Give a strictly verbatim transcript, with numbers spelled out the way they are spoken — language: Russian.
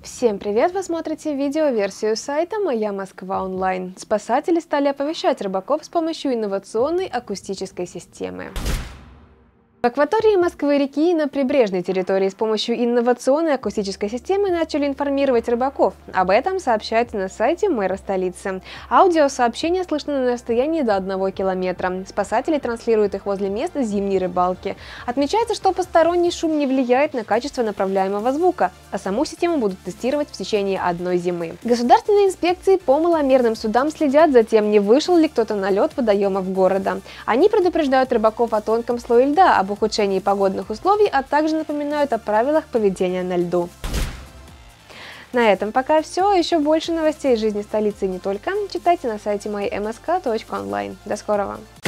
Всем привет! Вы смотрите видеоверсию сайта «Моя Москва онлайн». Спасатели стали оповещать рыбаков с помощью инновационной акустической системы. В акватории Москвы-реки и на прибрежной территории с помощью инновационной акустической системы начали информировать рыбаков. Об этом сообщается на сайте мэра столицы. Аудиосообщения слышны на расстоянии до одного километра. Спасатели транслируют их возле места зимней рыбалки. Отмечается, что посторонний шум не влияет на качество направляемого звука, а саму систему будут тестировать в течение одной зимы. Государственные инспекции по маломерным судам следят за тем, не вышел ли кто-то на лед водоемов города. Они предупреждают рыбаков о тонком слое льда, об ухудшении погодных условий, а также напоминают о правилах поведения на льду. На этом пока все. Еще больше новостей из жизни столицы и не только читайте на сайте май эм эс ка точка онлайн. До скорого!